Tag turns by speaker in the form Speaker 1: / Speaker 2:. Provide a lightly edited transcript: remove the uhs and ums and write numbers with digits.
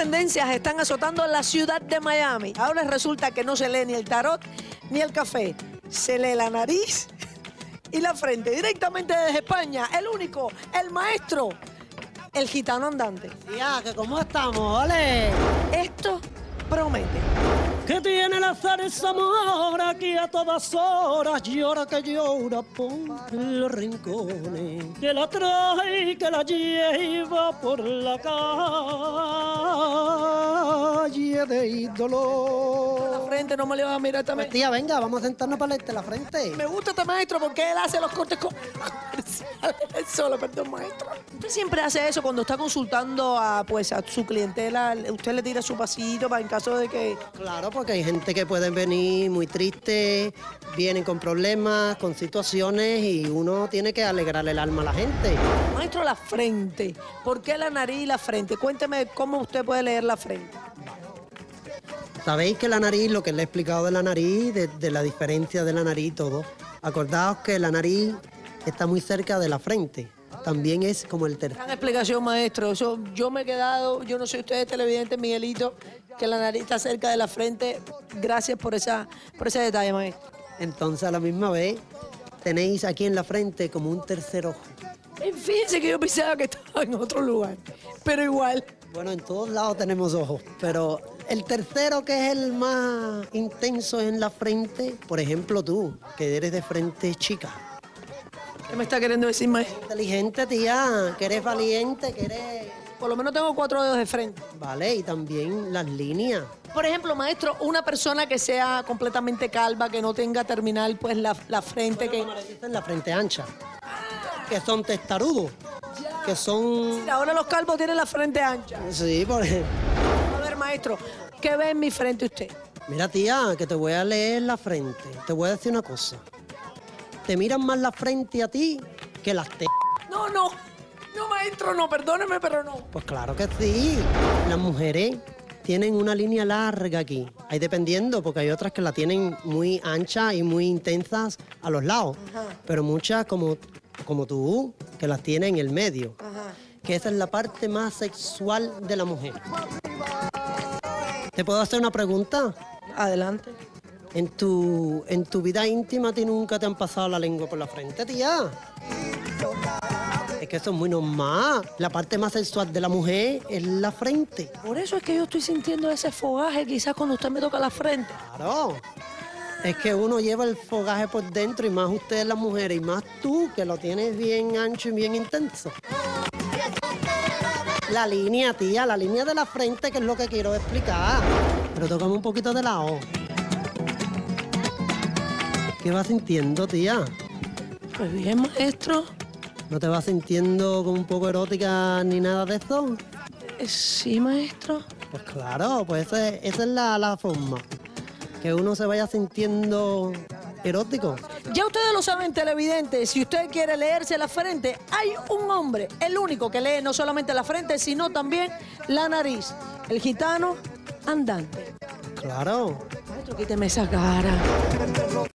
Speaker 1: tendencias están azotando la ciudad de Miami. Ahora resulta que no se lee ni el tarot ni el café. Se lee la nariz y la frente. Directamente desde España, el único, el maestro, el gitano andante.
Speaker 2: Ya, que cómo estamos, ole.
Speaker 1: Esto promete.
Speaker 2: Que tiene la zarza mora aquí a todas horas, llora que llora por los rincones, que la trae y que la lleva por la calle de dolor.
Speaker 1: La frente no me le vas a mirar
Speaker 2: Pues,
Speaker 1: también.
Speaker 2: tía, venga, vamos a sentarnos para leerte la frente.
Speaker 1: Me gusta este maestro porque él hace los cortes comerciales. Él solo, perdón, maestro. Usted siempre hace eso cuando está consultando a su clientela. Usted le tira su pasito para en caso de que...
Speaker 2: Claro, porque hay gente que puede venir muy triste, vienen con problemas, con situaciones y uno tiene que alegrarle el alma a la gente.
Speaker 1: Maestro, la frente. ¿Por qué la nariz y la frente? Cuénteme cómo usted puede leer la frente.
Speaker 2: Sabéis que la nariz, lo que le he explicado de la nariz, de la diferencia de la nariz y todo. Acordaos que la nariz está muy cerca de la frente. También es como el tercer.
Speaker 1: Gran explicación, maestro. Eso, yo me he quedado, yo no sé ustedes televidentes, Miguelito, que la nariz está cerca de la frente. Gracias por ese detalle, maestro.
Speaker 2: Entonces a la misma vez tenéis aquí en la frente como un tercer ojo.
Speaker 1: Fíjense que yo pensaba que estaba en otro lugar, pero igual.
Speaker 2: Bueno, en todos lados tenemos ojos, pero el tercero que es el más intenso en la frente, por ejemplo tú, que eres de frente chica.
Speaker 1: ¿Qué me está queriendo decir, maestro?
Speaker 2: Inteligente, tía, que eres valiente, que eres...
Speaker 1: Por lo menos tengo 4 dedos de frente.
Speaker 2: Vale, y también las líneas.
Speaker 1: Por ejemplo, maestro, una persona que sea completamente calva, que no tenga terminal, pues la frente que...
Speaker 2: Dicen la frente ancha, que son testarudos, que son...
Speaker 1: Mira, ahora los calvos tienen la frente ancha.
Speaker 2: Sí, por ejemplo.
Speaker 1: A ver, maestro, ¿qué ve en mi frente usted?
Speaker 2: Mira, tía, que te voy a leer la frente. Te voy a decir una cosa. Te miran más la frente a ti que las tetas.
Speaker 1: No, no, no, maestro, no, perdóneme, pero no.
Speaker 2: Pues claro que sí. Las mujeres tienen una línea larga aquí. Hay dependiendo, porque hay otras que la tienen muy ancha y muy intensas a los lados.
Speaker 1: Ajá.
Speaker 2: Pero muchas, como tú, que las tienen en el medio.
Speaker 1: Ajá.
Speaker 2: Que esa es la parte más sexual de la mujer. ¿Te puedo hacer una pregunta?
Speaker 1: Adelante.
Speaker 2: En tu vida íntima, ¿a ti nunca te han pasado la lengua por la frente, tía? Es que eso es muy normal. La parte más sexual de la mujer es la frente.
Speaker 1: Por eso es que yo estoy sintiendo ese fogaje quizás cuando usted me toca la frente.
Speaker 2: Claro. Es que uno lleva el fogaje por dentro y más ustedes las mujeres y más tú que lo tienes bien ancho y bien intenso. La línea, tía, la línea de la frente que es lo que quiero explicar. Pero tócame un poquito de lado. ¿Qué vas sintiendo, tía?
Speaker 1: Pues bien, maestro.
Speaker 2: ¿No te vas sintiendo como un poco erótica ni nada de eso?
Speaker 1: Sí, maestro.
Speaker 2: Pues claro, pues esa es la forma. Que uno se vaya sintiendo erótico.
Speaker 1: Ya ustedes lo saben, televidentes, si usted quiere leerse la frente, hay un hombre, el único que lee no solamente la frente, sino también la nariz. El gitano andante.
Speaker 2: Claro.
Speaker 1: Maestro, quíteme esa cara.